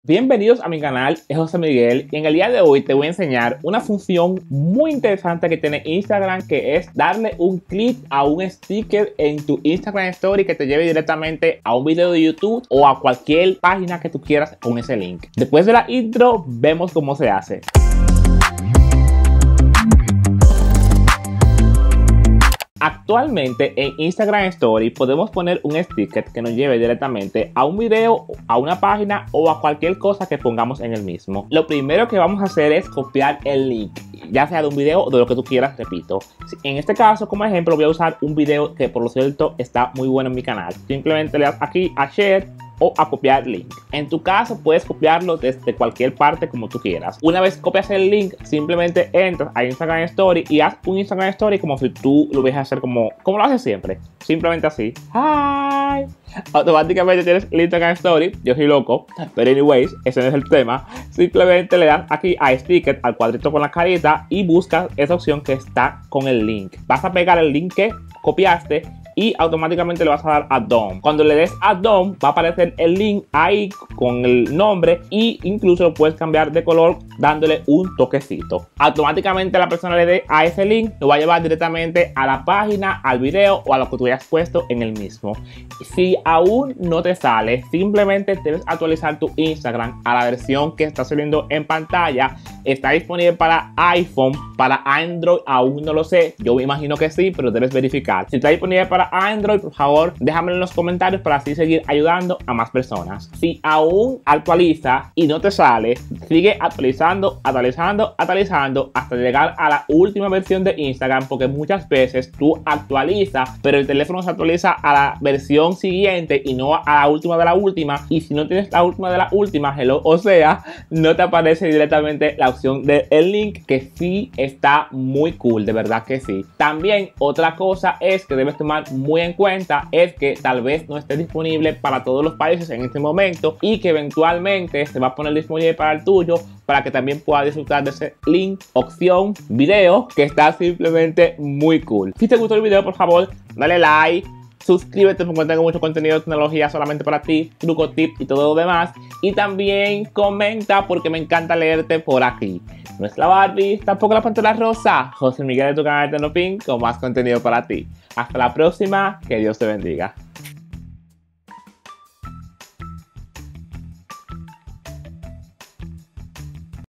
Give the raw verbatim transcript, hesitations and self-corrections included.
Bienvenidos a mi canal, es José Miguel y en el día de hoy te voy a enseñar una función muy interesante que tiene Instagram, que es darle un clic a un sticker en tu Instagram Story que te lleve directamente a un video de YouTube o a cualquier página que tú quieras con ese link. Después de la intro, vemos cómo se hace. Actualmente en Instagram Story podemos poner un sticker que nos lleve directamente a un video, a una página o a cualquier cosa que pongamos en el mismo. Lo primero que vamos a hacer es copiar el link, ya sea de un video o de lo que tú quieras, repito. En este caso, como ejemplo, voy a usar un video que por lo cierto está muy bueno en mi canal. Simplemente le das aquí a share o a copiar link. En tu caso puedes copiarlo desde cualquier parte como tú quieras. Una vez copias el link, simplemente entras a Instagram Story y haz un Instagram Story como si tú lo hubieras a hacer como, como lo haces siempre. Simplemente así. Hi. Automáticamente tienes el Instagram Story. Yo soy loco, pero anyways, ese no es el tema. Simplemente le das aquí a sticker, al cuadrito con la carita, y buscas esa opción que está con el link. Vas a pegar el link que copiaste y automáticamente le vas a dar a Done. Cuando le des a Done va a aparecer el link ahí con el nombre e incluso lo puedes cambiar de color dándole un toquecito. Automáticamente la persona le dé a ese link, lo va a llevar directamente a la página, al video o a lo que tú hayas puesto en el mismo. Si aún no te sale, simplemente debes actualizar tu Instagram a la versión que está saliendo en pantalla. Está disponible para iPhone, para Android aún no lo sé, yo me imagino que sí, pero debes verificar. Si está disponible para Android, por favor déjamelo en los comentarios para así seguir ayudando a más personas. Si aún actualiza y no te sale, sigue actualizando, actualizando, actualizando hasta llegar a la última versión de Instagram, porque muchas veces tú actualizas pero el teléfono se actualiza a la versión siguiente y no a la última de la última, y si no tienes la última de la última, hello, o sea, no te aparece directamente la opción del link, que sí está muy cool, de verdad que sí. También otra cosa es que debes tomar muy en cuenta es que tal vez no esté disponible para todos los países en este momento y que eventualmente se va a poner disponible para el tuyo, para que también puedas disfrutar de ese link, opción, video, que está simplemente muy cool. Si te gustó el video, por favor, dale like, suscríbete porque tengo mucho contenido de tecnología solamente para ti, trucos, tips y todo lo demás. Y también comenta porque me encanta leerte por aquí. No es la Barbie, tampoco la Pantera Rosa. José Miguel de tu canal de Tecnopin con más contenido para ti. Hasta la próxima, que Dios te bendiga.